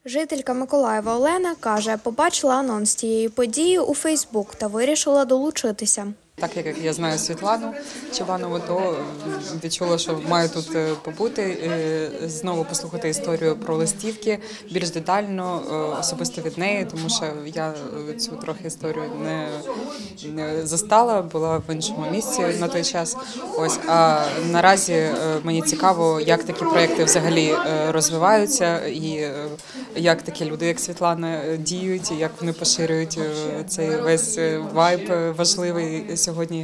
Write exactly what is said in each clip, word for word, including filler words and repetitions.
Жителька Миколаєва Олена каже, побачила анонс цієї події у Фейсбук та вирішила долучитися. Так як я знаю Світлану Чеванову, то відчула, що маю тут побути, знову послухати історію про листівки, більш детально, особисто від неї, тому що я цю трохи історію не, не застала, була в іншому місці на той час. Ось, а наразі мені цікаво, як такі проекти взагалі розвиваються і як такі люди, як Світлана, діють, і як вони поширюють цей весь вайб важливий сьогодні,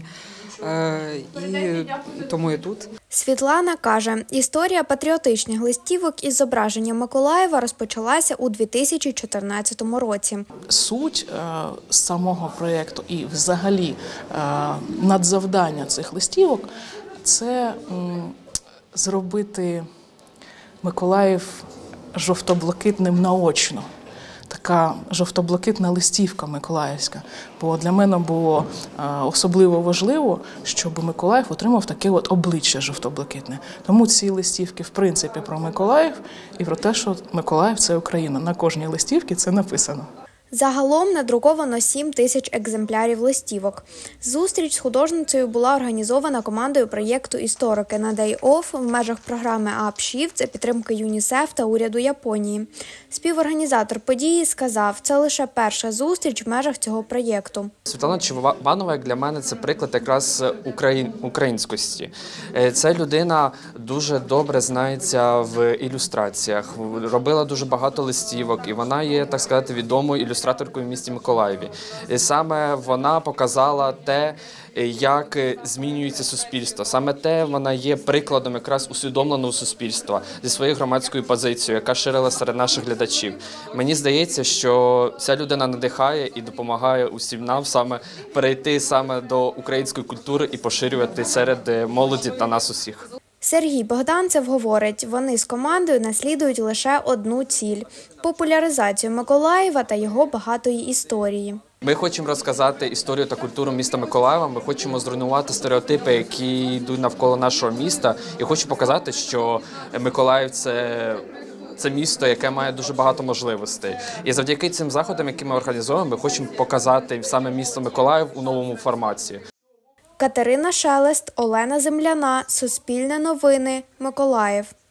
і тому і тут. Світлана каже, історія патріотичних листівок із зображенням Миколаєва розпочалася у дві тисячі чотирнадцятому році. Суть самого проєкту і взагалі надзавдання цих листівок – це зробити Миколаїв жовто-блакитним наочно. Така жовто-блакитна листівка миколаївська. Бо для мене було особливо важливо, щоб Миколаїв отримав таке от обличчя жовто-блакитне. Тому ці листівки, в принципі, про Миколаїв і про те, що Миколаїв – це Україна. На кожній листівці це написано. Загалом надруковано сім тисяч екземплярів листівок. Зустріч з художницею була організована командою проєкту «Історики» на Day Off в межах програми «Апшів» за підтримки ЮНІСЕФ та уряду Японії. Співорганізатор події сказав, це лише перша зустріч в межах цього проєкту. Світлана Чеванова, як для мене, це приклад якраз україн... українськості. Ця людина дуже добре знається в ілюстраціях, робила дуже багато листівок, і вона є, так сказати, відомою ілюстраторкою в місті Миколаєві. І саме вона показала те, як змінюється суспільство. Саме те вона є прикладом якраз усвідомленого суспільства зі своєю громадською позицією, яка ширила серед наших глядачів. Мені здається, що ця людина надихає і допомагає усім нам саме перейти саме до української культури і поширювати серед молоді та нас усіх. Сергій Богданцев говорить, вони з командою наслідують лише одну ціль – популяризацію Миколаєва та його багатої історії. Ми хочемо розказати історію та культуру міста Миколаєва, ми хочемо зруйнувати стереотипи, які йдуть навколо нашого міста, і хочу показати, що Миколаїв – це... Це місто, яке має дуже багато можливостей. І завдяки цим заходам, які ми організовуємо, ми хочемо показати саме місто Миколаїв у новому форматі. Катерина Шелест, Олена Земляна, Суспільне новини, Миколаїв.